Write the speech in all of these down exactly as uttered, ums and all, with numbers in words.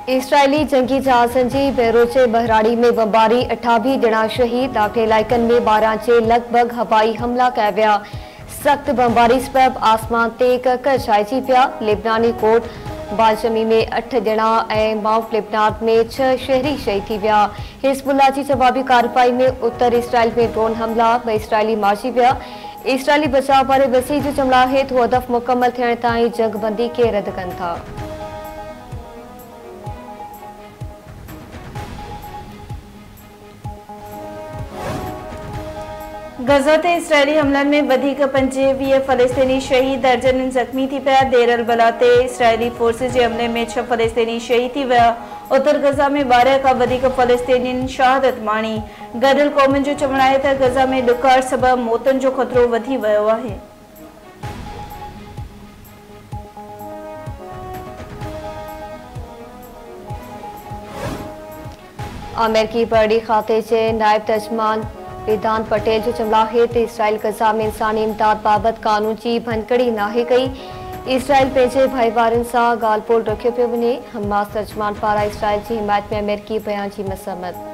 Israeli जंगी जहाज़नि जी बेरूच बहराड़ी में बमबारी, अठावीह ॼणा शहीद। ॾाढे इलाइक़नि में ॿारहं जे लॻभॻ हवाई हमला कया विया। सख़्त बमबारी सबबि आसमान ते कक छाइजी पिया। लिबनानी कोट बालशमी में अठ ॼणा ऐं माउंट लिबनान में छह शहरी शहीद थी विया। हिज़्बुल्लाह जी जवाबी कार्रवाई में उत्तर इसराइल में ड्रोन हमला, ॿ इसराइली मारिजी विया। इसराइली बचाव वारे वसीउ जो चवणु आहे त हदफ़ मुकमल थियण ताईं जंगबंदी खे रद्द कनि था। गज़ा ते इसराइली हमलनि में वधीक पंजवीह फ़लस्तीनी शहीद, दर्जननि ज़ख़्मी थी पिया। देर अल-बला ते इसराइली फोर्सिस जे हमले में छह फ़लस्तीनी शहीद थी विया। उत्तर गज़ा में ॿारहं खां वधीक फ़लस्तीनियुनि शहादत माणी। गॾियल क़ौमुनि जो चवणु आहे त गज़ा में ॾुकार सबबि मौतुनि जो ख़तरो वधी वियो आहे। अमेरिकी परडी खाते जे नायब तर्जमान विधान पटेल जो चवणु आहे त इसराइल गज़ा में इंसानी इमदाद बाबति कानून जी भनकड़ी नाहे कई। इसराइल पंहिंजे भाईवारनि सां ॻाल्हि ॿोल रखियो पियो वञे। हमास तर्जमान पारां इसराइल जी हिमायत में अमेरिकी बयान जी मज़म्मत।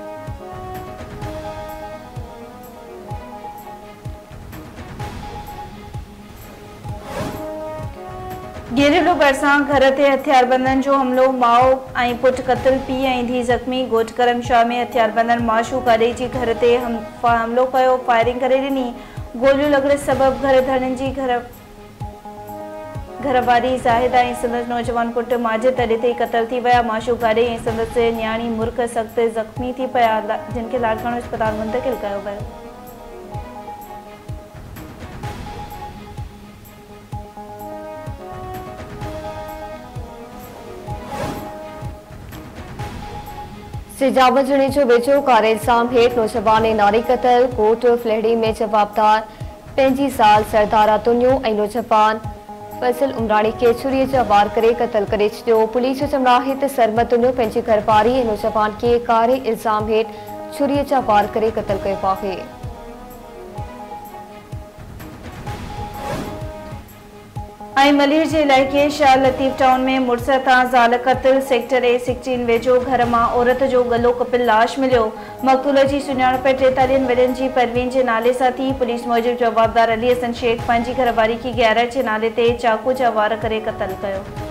घेरियलु भरिसां घर ते हथियारबंदनि जो हमलो, माउ ऐं पुट क़त्ल, पीउ ऐं धीउ ज़ख़्मी। ॻोठ करमशाह में हथियारबंदनि माशू काॾे जी घर ते हमलो कयो, फायरिंग करे ॾिनी। गोलियूं लॻण सबबि घर धणनि जी घर घरवारी ज़ाहिदा ऐं संदसि नौजवान पुट माजिद अॾे ते क़त्ल थी विया। माशू काॾे ऐं संदसि न्याणी मुर्क सख़्त ज़ख़्मी थी पिया, जिन खे लाड़काणो अस्पताल मुंतक़िल कयो वियो। सिजावजणी जो वेझो कारे इल्ज़ाम हेठि नौजवान ऐं नारी क़त्ल। कोर्ट फ्लैडी में जवाबदार पंहिंजी ज़ाल सरदारा तुनियो ऐं नौजवान फज़ल उमराणी खे छुरीअ जा वार करे क़त्ल करे छॾियो। पुलिस जो चवणु आहे त सरमत तुनियो पंहिंजी घरवारी ऐं नौजवान खे कारे इल्ज़ाम हेठि छुरीअ जा वार करे क़त्ल कयो आहे। ऐं मलीर जे इलाइक़े शाह लतीफ़ टाउन में मुड़ुस तां ज़ाल क़त्ल। सेक्टर ए सिक्सटीन वेझो घर मां औरत जो गलो कपियल लाश मिलियो। मक़तूल जी सुञाणप टेतालीह वरनि जी परवीन जे नाले सां थी। पुलिस मूजिबि जवाबदार अली हसन शेख पंहिंजी घरवारी खे ग्यारह जे नाले ते चाकू जा वार करे क़त्ल कयो।